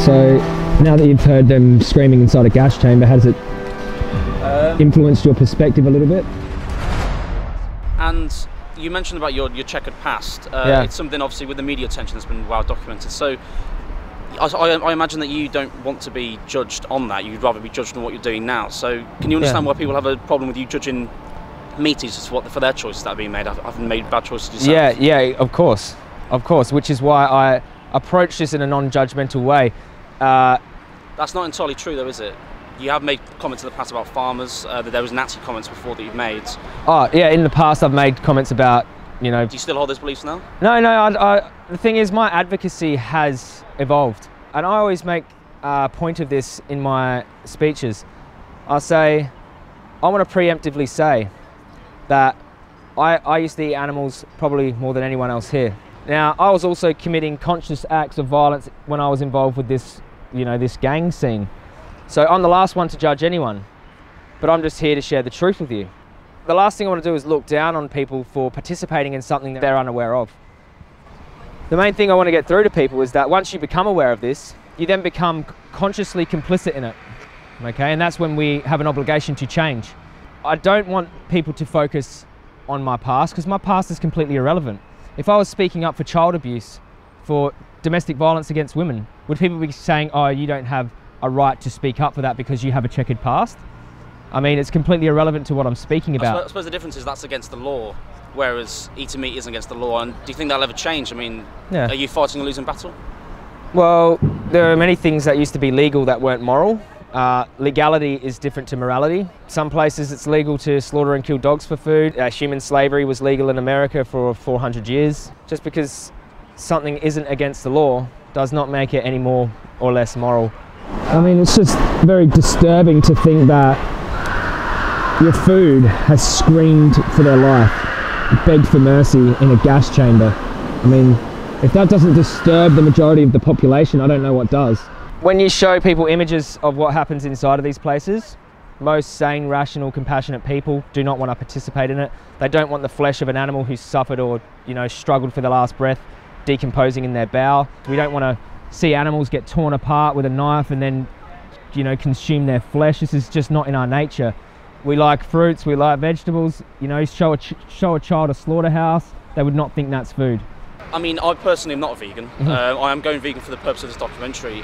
So now that you've heard them screaming inside a gas chamber, has it influenced your perspective a little bit? And you mentioned about your checkered past. Yeah. It's something obviously with the media attention that's been well documented. So I imagine that you don't want to be judged on that. You'd rather be judged on what you're doing now. So can you understand why people have a problem with you judging meat eaters for their choices that are being made? I've made bad choices yourself. Yeah, of course, which is why I approach this in a non-judgmental way. That's not entirely true though, is it? You have made comments in the past about farmers. There was Nazi comments before that you've made. Oh yeah, in the past I've made comments about, you know... Do you still hold those beliefs now? No, the thing is my advocacy has evolved. And I always make a point of this in my speeches. I want to preemptively say that I used to eat animals probably more than anyone else here. Now, I was also committing conscious acts of violence when I was involved with this, this gang scene. So I'm the last one to judge anyone, but I'm just here to share the truth with you. The last thing I want to do is look down on people for participating in something that they're unaware of. The main thing I want to get through to people is that once you become aware of this, you then become consciously complicit in it, okay? And that's when we have an obligation to change. I don't want people to focus on my past, because my past is completely irrelevant. If I was speaking up for child abuse, for domestic violence against women, would people be saying, oh, you don't have a right to speak up for that because you have a checkered past? I mean, it's completely irrelevant to what I'm speaking about. I suppose the difference is that's against the law, whereas eating meat isn't against the law. And do you think that'll ever change? I mean, Are you fighting a losing battle? Well, there are many things that used to be legal that weren't moral. Legality is different to morality. Some places it's legal to slaughter and kill dogs for food. Human slavery was legal in America for 400 years. Just because something isn't against the law does not make it any more or less moral. I mean, it's just very disturbing to think that your food has screamed for their life, begged for mercy in a gas chamber. I mean, if that doesn't disturb the majority of the population, I don't know what does. When you show people images of what happens inside of these places, most sane, rational, compassionate people do not want to participate in it. They don't want the flesh of an animal who's suffered or, struggled for the last breath decomposing in their bowel. We don't want to see animals get torn apart with a knife and then, consume their flesh. This is just not in our nature. We like fruits, we like vegetables. Show a child a slaughterhouse, they would not think that's food. I mean, I personally am not a vegan. I am going vegan for the purpose of this documentary.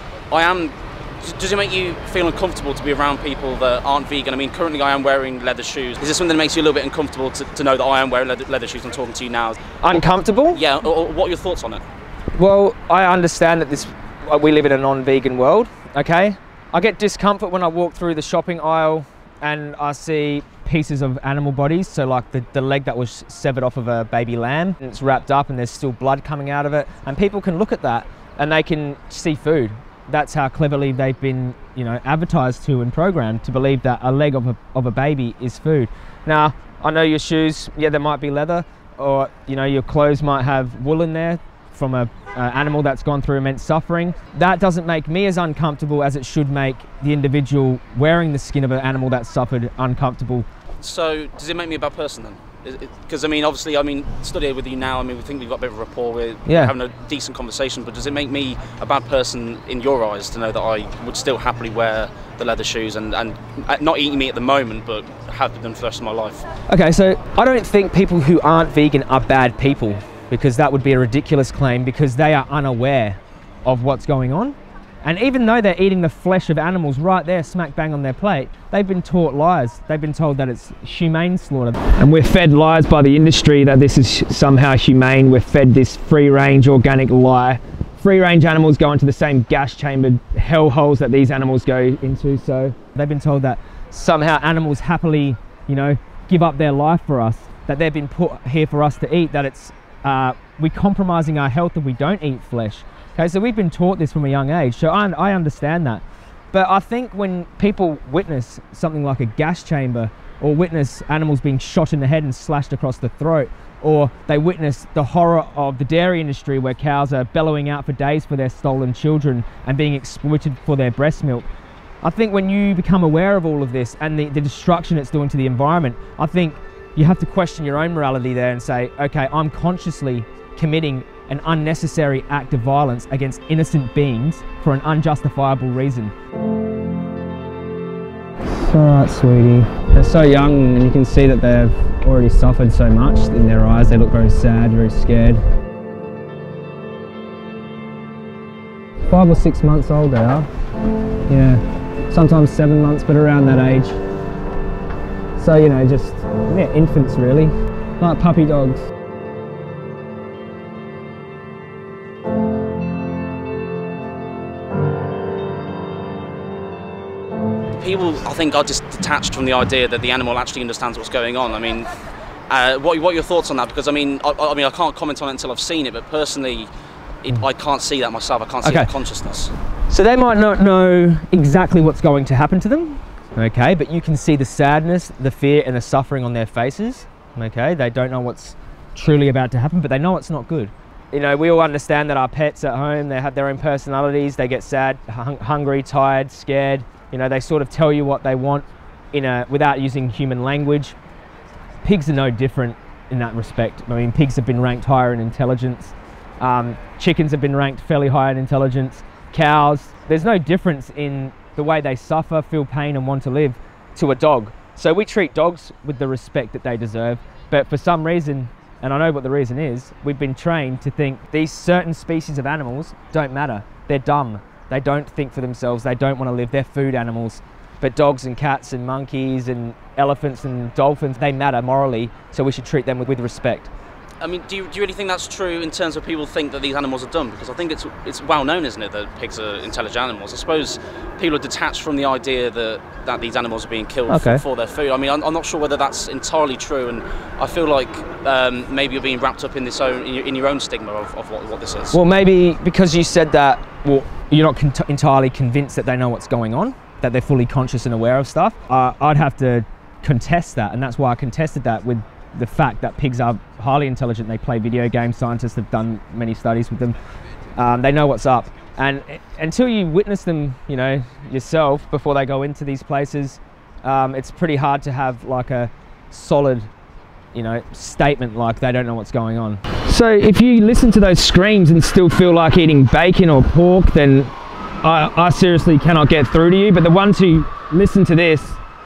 Does it make you feel uncomfortable to be around people that aren't vegan? I mean, currently I am wearing leather shoes. Is this something that makes you a little bit uncomfortable to know that I am wearing leather shoes and talking to you now? Uncomfortable? Yeah, or what are your thoughts on it? Well, I understand that we live in a non-vegan world, okay? I get discomfort when I walk through the shopping aisle and I see pieces of animal bodies, so like the leg that was severed off of a baby lamb, and it's wrapped up and there's still blood coming out of it, and people can look at that and they can see food. That's how cleverly they've been, advertised to and programmed to believe that a leg of a baby is food. Now, I know your shoes, yeah, there might be leather, or your clothes might have wool in there from an animal that's gone through immense suffering. That doesn't make me as uncomfortable as it should make the individual wearing the skin of an animal that suffered uncomfortable. So does it make me a bad person then? Because obviously, studying with you now, we think we've got a bit of a rapport, we're having a decent conversation, but does it make me a bad person in your eyes to know that I would still happily wear the leather shoes and not eating meat at the moment, but have done for the rest of my life? Okay, so I don't think people who aren't vegan are bad people, because that would be a ridiculous claim, because they are unaware of what's going on. And even though they're eating the flesh of animals right there, smack bang on their plate, they've been taught lies. They've been told that it's humane slaughter. And we're fed lies by the industry that this is somehow humane. We're fed this free-range organic lie. Free-range animals go into the same gas-chambered hellholes that these animals go into. So they've been told that somehow animals happily, give up their life for us, that they've been put here for us to eat, that it's we're compromising our health if we don't eat flesh. Okay, so we've been taught this from a young age, so I understand that. But I think when people witness something like a gas chamber, or witness animals being shot in the head and slashed across the throat, or they witness the horror of the dairy industry where cows are bellowing out for days for their stolen children and being exploited for their breast milk, I think when you become aware of all of this and the destruction it's doing to the environment, I think you have to question your own morality there and say, okay, I'm consciously committing an unnecessary act of violence against innocent beings for an unjustifiable reason. It's alright, sweetie. They're so young and you can see that they've already suffered so much in their eyes. They look very sad, very scared. 5 or 6 months old they are. Yeah, sometimes 7 months, but around that age. So, you know, just, yeah, infants really, like puppy dogs. People, I think, are just detached from the idea that the animal actually understands what's going on. I mean, what are your thoughts on that? Because I mean, I can't comment on it until I've seen it, but personally, I can't see that myself. I can't see the consciousness. So they might not know exactly what's going to happen to them, okay, but you can see the sadness, the fear and the suffering on their faces, okay. They don't know what's truly about to happen, but they know it's not good. You know, we all understand that our pets at home, they have their own personalities. They get sad, hungry, tired, scared. You know, they sort of tell you what they want without using human language. Pigs are no different in that respect. I mean, pigs have been ranked higher in intelligence. Chickens have been ranked fairly high in intelligence. Cows, there's no difference in the way they suffer, feel pain and want to live to a dog. So we treat dogs with the respect that they deserve, but for some reason, and I know what the reason is, we've been trained to think these certain species of animals don't matter. They're dumb. They don't think for themselves, they don't want to live, they're food animals. But dogs and cats and monkeys and elephants and dolphins, they matter morally, so we should treat them with respect. I mean, do you really think that's true in terms of people think that these animals are dumb? Because I think it's well known, isn't it, that pigs are intelligent animals. I suppose people are detached from the idea that these animals are being killed for their food. I mean, I'm not sure whether that's entirely true, and I feel like maybe you're being wrapped up in in your own stigma of what this is. Well, maybe because you said that, well, you're not entirely convinced that they know what's going on, that they're fully conscious and aware of stuff. I'd have to contest that, and that's why I contested that with the fact that pigs are highly intelligent. They play video games. Scientists have done many studies with them. They know what's up, and until you witness them, you know, yourself before they go into these places, it's pretty hard to have like a solid, you know, statement like they don't know what's going on. So if you listen to those screams and still feel like eating bacon or pork, then I seriously cannot get through to you. But the ones who listen to this,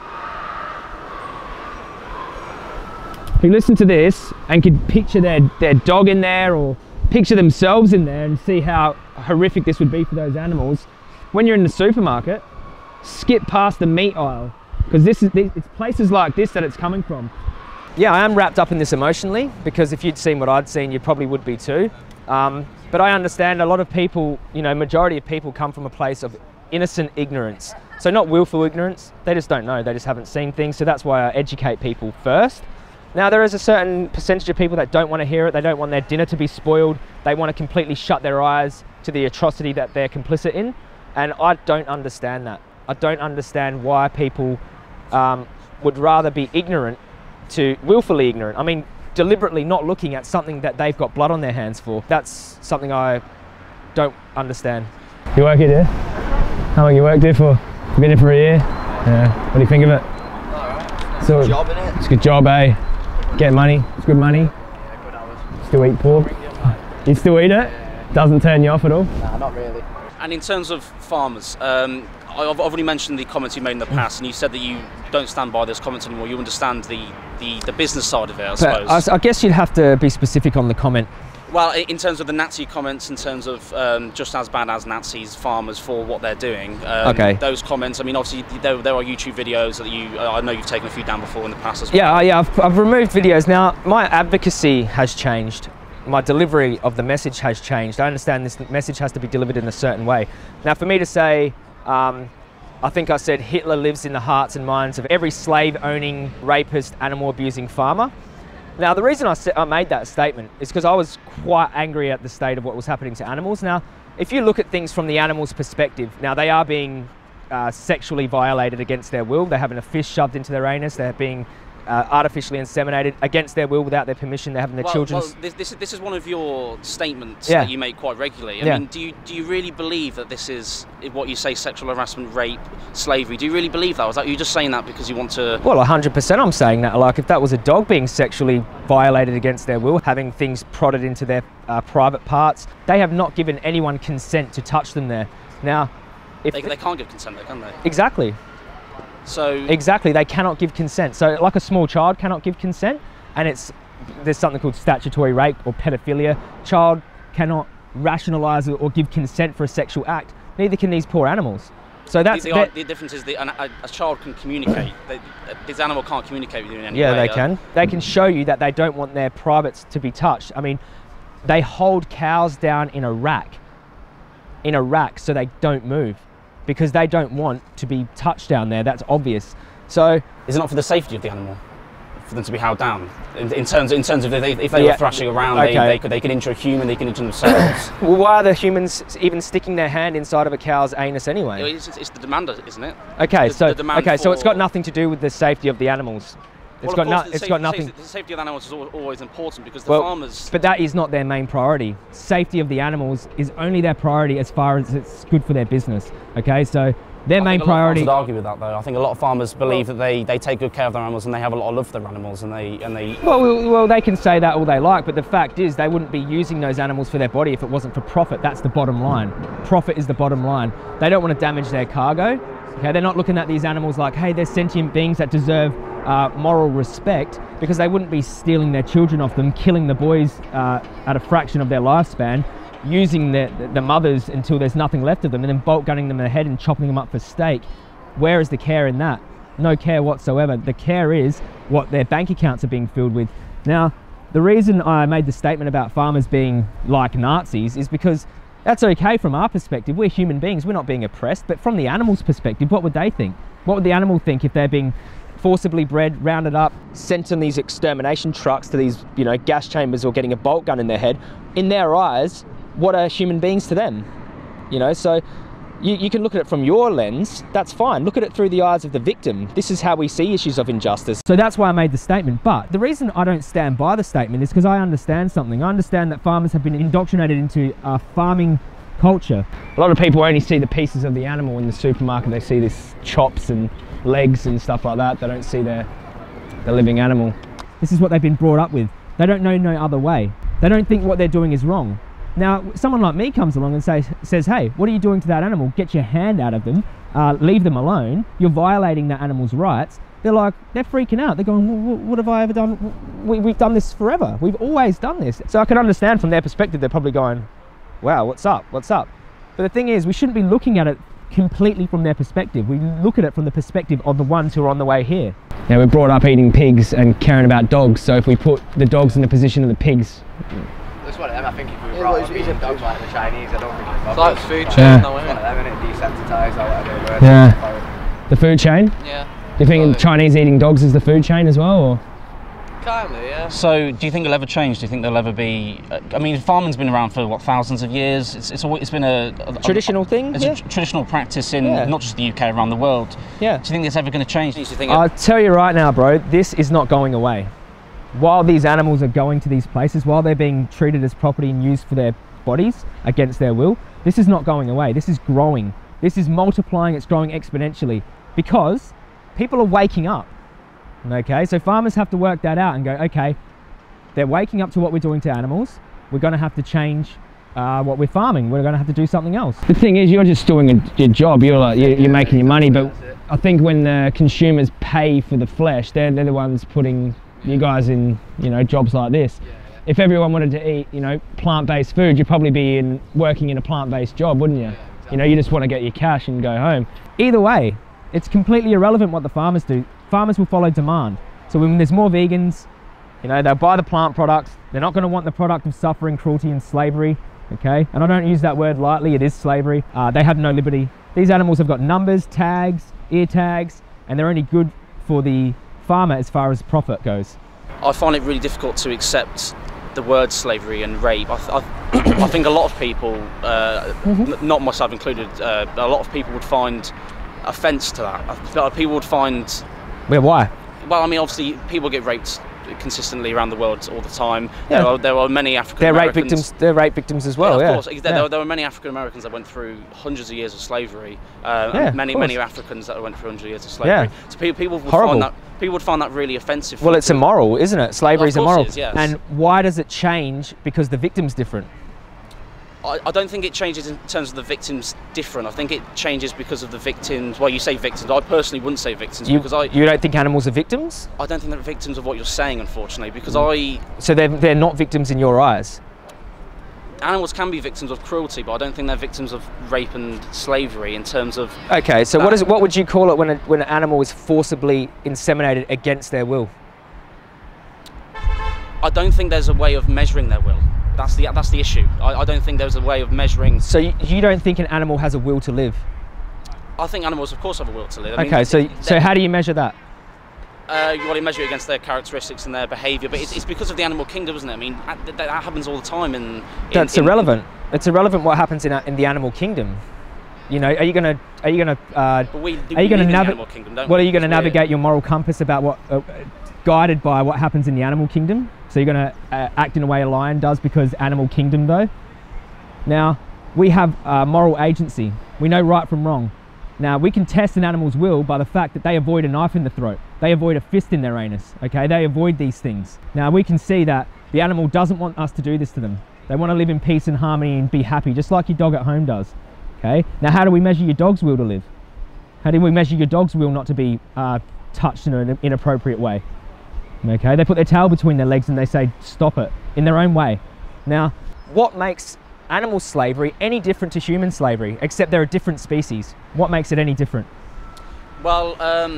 and could picture their dog in there or picture themselves in there and see how horrific this would be for those animals, when you're in the supermarket, skip past the meat aisle, because it's places like this that it's coming from. Yeah, I am wrapped up in this emotionally, because if you'd seen what I'd seen, you probably would be too. But I understand a lot of people, you know, majority of people come from a place of innocent ignorance. So not willful ignorance, they just don't know, they just haven't seen things. So that's why I educate people first. Now there is a certain percentage of people that don't want to hear it, they don't want their dinner to be spoiled, they want to completely shut their eyes to the atrocity that they're complicit in, and I don't understand that. I don't understand why people would rather be ignorant to willfully ignorant. I mean, deliberately not looking at something that they've got blood on their hands for. That's something I don't understand. You work here, dear? How long you worked here for? Been here for a year? Yeah. What do you think of it? Alright. It's a good job, innit? It's a good job, eh? Get money. It's good money. Yeah, good hours. Still eat pork? You still eat it? Doesn't turn you off at all? Nah, not really. And in terms of farmers, I've already mentioned the comments you made in the past, and you said that you don't stand by those comments anymore. You understand the business side of it, I suppose. I guess you'd have to be specific on the comment. Well, in terms of the Nazi comments, in terms of just as bad as Nazis, farmers for what they're doing. Those comments, I mean, obviously there are YouTube videos that I know you've taken a few down before in the past as well. Yeah, I've removed videos. Now, my advocacy has changed. My delivery of the message has changed. I understand this message has to be delivered in a certain way. Now, for me to say, I think I said Hitler lives in the hearts and minds of every slave-owning, rapist, animal-abusing farmer. Now, the reason I made that statement is because I was quite angry at the state of what was happening to animals. Now, if you look at things from the animal's perspective, now they are being sexually violated against their will. They're having a fish shoved into their anus. They're being artificially inseminated against their will, without their permission. They're having their children. Well, this is one of your statements that you make quite regularly. I mean, do you really believe that this is what you say, sexual harassment, rape, slavery? Do you really believe that? Or is that you just saying that because you want to? Well, 100% I'm saying that. Like, if that was a dog being sexually violated against their will, having things prodded into their private parts, they have not given anyone consent to touch them there. Now, if they can't give consent, though, can they? Exactly. So exactly, they cannot give consent. So like a small child cannot give consent, and there's something called statutory rape or pedophilia. Child cannot rationalise or give consent for a sexual act. Neither can these poor animals. So that's the difference is a child can communicate. This animal can't communicate with you in any way. Yeah, they can. They can show you that they don't want their privates to be touched. I mean, they hold cows down in a rack so they don't move, because they don't want to be touched down there. That's obvious. So is it not for the safety of the animal for them to be held down? In terms of if they were thrashing around, they could injure a human, they can injure themselves. Well, why are the humans even sticking their hand inside of a cow's anus anyway? It's the demand, isn't it? Okay, so it's got nothing to do with the safety of the animals. It's got nothing. The safety of the animals is always important, because the farmers. But that is not their main priority. Safety of the animals is only their priority as far as it's good for their business. Okay, so their main priority. I would argue with that, though. I think a lot of farmers believe that they take good care of their animals, and they have a lot of love for their animals, and they. Well, they can say that all they like, but the fact is they wouldn't be using those animals for their body if it wasn't for profit. That's the bottom line. Profit is the bottom line. They don't want to damage their cargo. Okay, they're not looking at these animals like, hey, they're sentient beings that deserve moral respect, because they wouldn't be stealing their children off them, killing the boys at a fraction of their lifespan, using the mothers until there's nothing left of them, and then bolt gunning them in the head and chopping them up for steak. Where is the care in that? No care whatsoever. The care is what their bank accounts are being filled with. Now, the reason I made the statement about farmers being like Nazis is because that's okay from our perspective. We're human beings, we're not being oppressed. But from the animal's perspective, what would they think? What would the animal think if they're being forcibly bred, rounded up, sent on these extermination trucks to these, gas chambers, or getting a bolt gun in their head? In their eyes, what are human beings to them? So you can look at it from your lens, that's fine. Look at it through the eyes of the victim. This is how we see issues of injustice. So that's why I made the statement. But the reason I don't stand by the statement is because I understand something. I understand that farmers have been indoctrinated into a farming culture. A lot of people only see the pieces of the animal in the supermarket. They see this chops and legs and stuff like that. They don't see the living animal. This is what they've been brought up with. They don't know no other way. They don't think what they're doing is wrong. Now, someone like me comes along and says, hey, what are you doing to that animal? Get your hand out of them, leave them alone. You're violating that animal's rights. They're freaking out. They're going, well, what have I ever done? We've done this forever. We've always done this. So I can understand from their perspective, they're probably going, wow, what's up? What's up? But the thing is, we shouldn't be looking at it completely from their perspective. We look at it from the perspective of the ones who are on the way here. Now, we're brought up eating pigs and caring about dogs. So if we put the dogs in the position of the pigs, that's one of them. I think if we were brought up eating dogs like the Chinese, I don't think it's like food chain, though, isn't it? One of them, innit? Desensitised or whatever. Yeah. The food chain? Yeah. Do you think Chinese eating dogs is the food chain as well, or? Kinda, yeah. So, do you think it'll ever change? Do you think there'll ever be? I mean, farming's been around for what, thousands of years. It's been a traditional thing. It's a traditional practice in not just the UK, around the world. Yeah. Do you think it's ever going to change? Do you think I'll tell you right now, bro. This is not going away. While these animals are going to these places, while they're being treated as property and used for their bodies against their will, this is not going away. This is growing. This is multiplying. It's growing exponentially because people are waking up. Okay, so farmers have to work that out and go, okay, they're waking up to what we're doing to animals. We're going to have to change what we're farming. We're going to have to do something else. The thing is, you're just doing your job. You're making your money, but I think when the consumers pay for the flesh, they're the ones putting you guys in, jobs like this. If everyone wanted to eat, plant-based food, you'd probably be working in a plant-based job, wouldn't you? You just want to get your cash and go home. Either way, it's completely irrelevant what the farmers do. Farmers will follow demand. So when there's more vegans, they'll buy the plant products. They're not going to want the product of suffering, cruelty, and slavery. Okay, and I don't use that word lightly. It is slavery. They have no liberty. These animals have got numbers, tags, ear tags, and they're only good for the farmer as far as profit goes. I find it really difficult to accept the word slavery and rape. I think a lot of people, not myself included, a lot of people would find offence to that. People would find... Yeah, why? Well, I mean, obviously, people get raped consistently around the world all the time. Yeah. There are many African Americans. They're rape victims as well. Yeah, of course. There were many African Americans that went through hundreds of years of slavery. Many Africans that went through hundreds of years of slavery. Yeah. So people would find that really offensive. Well, it's immoral, isn't it? Slavery is immoral. It is, yes. And why does it change? Because the victim's different. I don't think it changes in terms of the victims different. I think it changes because of the victims. Well, you say victims. I personally wouldn't say victims You don't think animals are victims? I don't think they're victims of what you're saying, unfortunately, because So they're not victims in your eyes? Animals can be victims of cruelty, but I don't think they're victims of rape and slavery in terms of... Okay, so what would you call it when an animal is forcibly inseminated against their will? I don't think there's a way of measuring their will. That's the issue. I don't think there's a way of measuring... So you don't think an animal has a will to live? I think animals, of course, have a will to live. Okay, so how do you measure that? You want to measure it against their characteristics and their behaviour, but it's because of the animal kingdom, isn't it? I mean, that happens all the time. That's irrelevant. It's irrelevant what happens in the animal kingdom. You know, are you going to navigate your moral compass about what guided by what happens in the animal kingdom? So you're going to act in a way a lion does because animal kingdom though? Now, we have moral agency. We know right from wrong. Now, we can test an animal's will by the fact that they avoid a knife in the throat. They avoid a fist in their anus, okay? They avoid these things. Now, we can see that the animal doesn't want us to do this to them. They want to live in peace and harmony and be happy, just like your dog at home does, okay? Now, how do we measure your dog's will to live? How do we measure your dog's will not to be touched in an inappropriate way? Okay, they put their tail between their legs and they say, stop it, in their own way. Now, what makes animal slavery any different to human slavery, except they're a different species? What makes it any different? Well,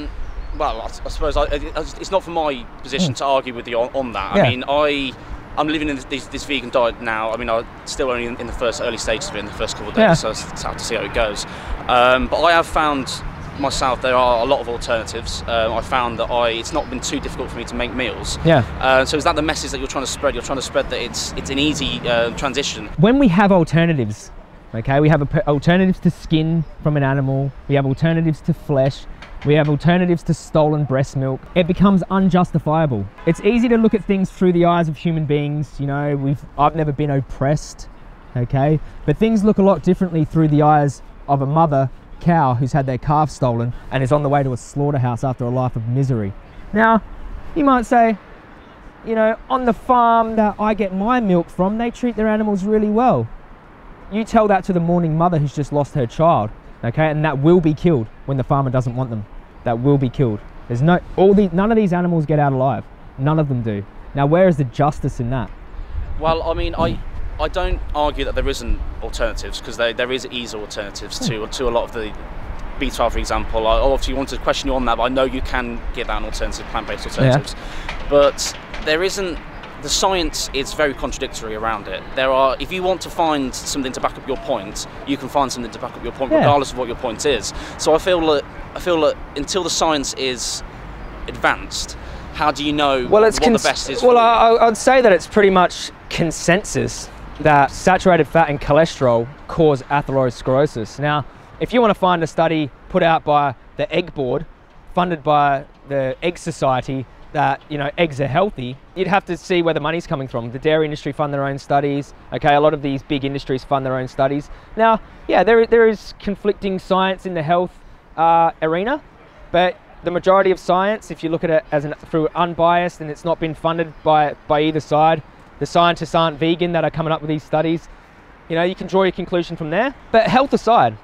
I suppose it's not for my position to argue with you on that. Yeah. I mean, I'm living in this vegan diet now. I mean, I'm still only in the first early stages of it, in the first couple of days, so it's have to see how it goes. But I have found myself there are a lot of alternatives. I found that it's not been too difficult for me to make meals. Yeah. So is that the message that you're trying to spread? You're trying to spread that it's an easy transition. When we have alternatives, okay, we have alternatives to skin from an animal, we have alternatives to flesh, we have alternatives to stolen breast milk. It becomes unjustifiable. It's easy to look at things through the eyes of human beings. You know, I've never been oppressed, okay, but things look a lot differently through the eyes of a mother cow who's had their calf stolen and is on the way to a slaughterhouse after a life of misery. Now, you might say, you know, on the farm that I get my milk from, they treat their animals really well. You tell that to the mourning mother who's just lost her child, okay, and that will be killed when the farmer doesn't want them. That will be killed. There's none of these animals get out alive. None of them do. Now, where is the justice in that? Well, I mean, I don't argue that there isn't alternatives, because there is easy alternatives to a lot of the B12, for example. I obviously wanted to question you on that, but I know you can get that an alternative, plant-based alternatives. Yeah. But there isn't. The science is very contradictory around it. If you want to find something to back up your point, you can find something to back up your point, regardless of what your point is. So I feel that until the science is advanced, how do you know what the best is? Well, I'd say that it's pretty much consensus that saturated fat and cholesterol cause atherosclerosis. Now, if you want to find a study put out by the Egg Board, funded by the Egg Society, that, you know, eggs are healthy, you'd have to see where the money's coming from. The dairy industry fund their own studies, okay, a lot of these big industries fund their own studies. Now, yeah, there is conflicting science in the health arena, but the majority of science, if you look at it through unbiased and it's not been funded by either side, the scientists aren't vegan that are coming up with these studies, you know, you can draw your conclusion from there. But health aside,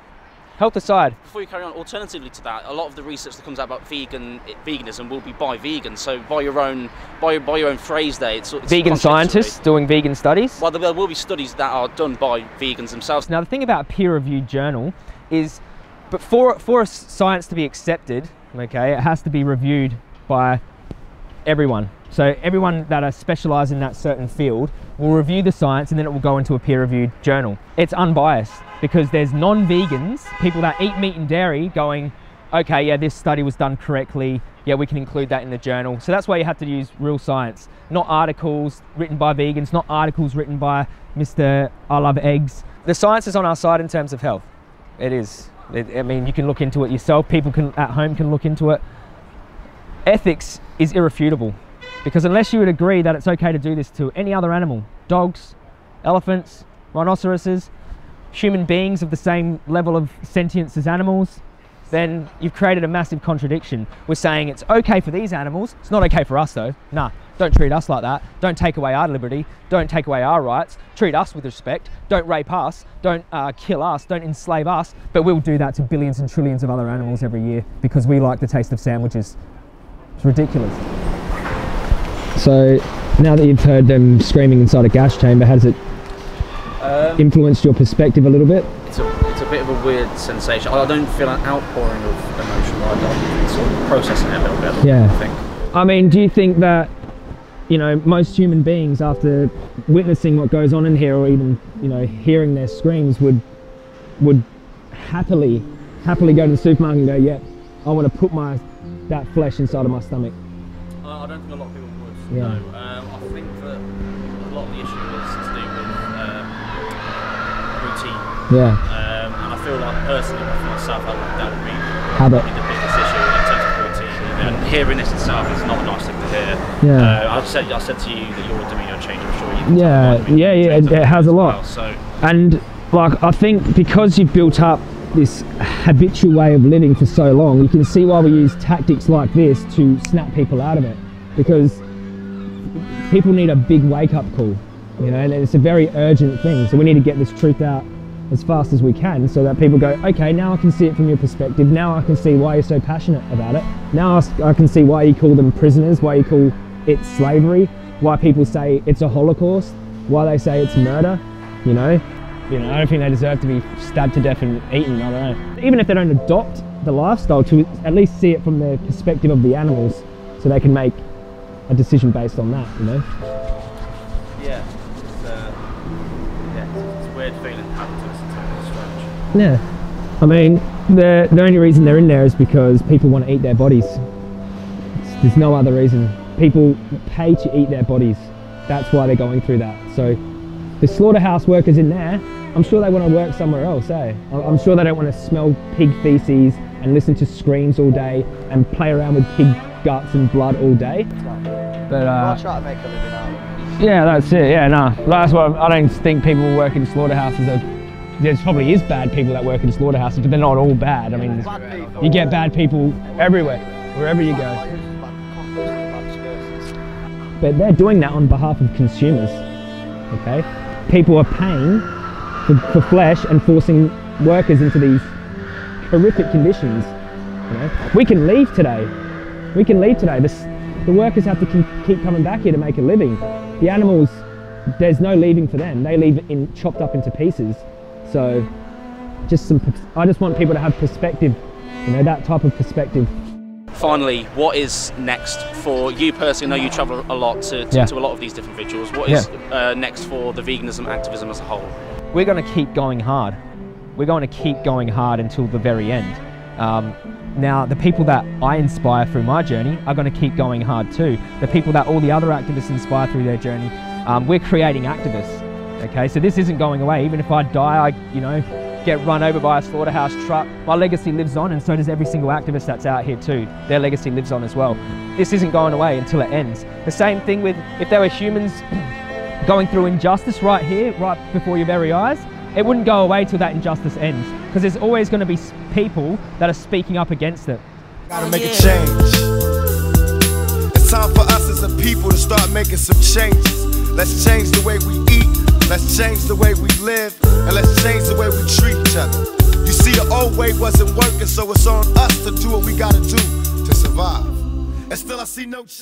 before you carry on, alternatively to that, a lot of the research that comes out about veganism will be by vegans. So by your own phrase there, it's vegan scientists doing vegan studies. Well, there will be studies that are done by vegans themselves. Now, the thing about a peer-reviewed journal is, but for a science to be accepted, okay, it has to be reviewed by everyone. So everyone that are specialised in that certain field will review the science, and then it will go into a peer-reviewed journal. It's unbiased because there's non-vegans, people that eat meat and dairy, going, okay, yeah, this study was done correctly, yeah, we can include that in the journal. So that's why you have to use real science, not articles written by vegans, not articles written by Mr. I Love Eggs. The science is on our side in terms of health. It is. I mean, you can look into it yourself. People at home can look into it. ethics is irrefutable, because unless you would agree that it's okay to do this to any other animal, dogs, elephants, rhinoceroses, human beings of the same level of sentience as animals, then you've created a massive contradiction. We're saying it's okay for these animals, it's not okay for us though. Nah, don't treat us like that. Don't take away our liberty, don't take away our rights, treat us with respect, don't rape us, don't kill us, don't enslave us, but we'll do that to billions and trillions of other animals every year because we like the taste of sandwiches. It's ridiculous. So now that you've heard them screaming inside a gas chamber, has it influenced your perspective a little bit? It's a bit of a weird sensation. I don't feel an outpouring of emotion. I'm sort of processing it a little bit. Yeah. I think. I mean, do you think that, you know, most human beings, after witnessing what goes on in here, or even, you know, hearing their screams, would happily go to the supermarket and go, yeah, I want to put that flesh inside of my stomach? I don't think a lot of people would. Yeah. No. I think that a lot of the issue is to do with routine. Yeah. And I feel like personally, for myself, that would be Habit. the biggest issue in terms of routine. And hearing this itself is not a nice thing to hear. Yeah. I said to you that your demeanour changed. I'm sure you. Yeah. It has a lot. Well, so. And like, I think because you've built up this habitual way of living for so long, you can see why we use tactics like this to snap people out of it, because people need a big wake-up call, you know, and it's a very urgent thing. So we need to get this truth out as fast as we can, so that people go, okay, now I can see it from your perspective, now I can see why you're so passionate about it, now I can see why you call them prisoners, why you call it slavery, why people say it's a Holocaust, why they say it's murder, you know. I don't think they deserve to be stabbed to death and eaten, I don't know. Even if they don't adopt the lifestyle, to at least see it from the perspective of the animals, so they can make a decision based on that, you know? Yeah, it's a weird feeling having to listen to it, it's strange. Yeah. I mean, the only reason they're in there is because people want to eat their bodies. There's no other reason. People pay to eat their bodies. That's why they're going through that. So the slaughterhouse workers in there, I'm sure they want to work somewhere else, eh? I'm sure they don't want to smell pig feces and listen to screams all day and play around with pig guts and blood all day. But I'll try to make a living out of it. yeah, that's it. Yeah, no, that's why I don't think people who work in slaughterhouses are. There probably is bad people that work in slaughterhouses, but they're not all bad. I mean, you get bad people everywhere, wherever you go. But they're doing that on behalf of consumers. Okay, people are paying for flesh and forcing workers into these horrific conditions. You know, we can leave today. We can leave today. The workers have to keep coming back here to make a living. The animals, there's no leaving for them. They leave chopped up into pieces. So, I just want people to have perspective. You know, that type of perspective. Finally, what is next for you personally? I know you travel a lot to a lot of these different vigils. What is next for the veganism activism as a whole? We're going to keep going hard. We're going to keep going hard until the very end. Now, the people that I inspire through my journey are going to keep going hard too. The people that all the other activists inspire through their journey, we're creating activists. Okay, so this isn't going away. Even if I die, get run over by a slaughterhouse truck, my legacy lives on, and so does every single activist that's out here too. Their legacy lives on as well. This isn't going away until it ends. The same thing with if there were humans going through injustice right here, right before your very eyes, it wouldn't go away till that injustice ends, because there's always going to be people that are speaking up against it. Gotta make a change. It's time for us as a people to start making some changes. Let's change the way we eat, let's change the way we live, and let's change the way we treat each other. You see, the old way wasn't working, so it's on us to do what we gotta do to survive. And still I see no change.